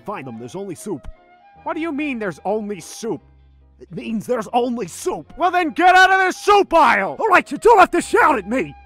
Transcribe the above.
can't find them. There's only soup. What do you mean there's only soup? It means there's only soup. Well then get out of the soup aisle! All right, you don't have to shout at me.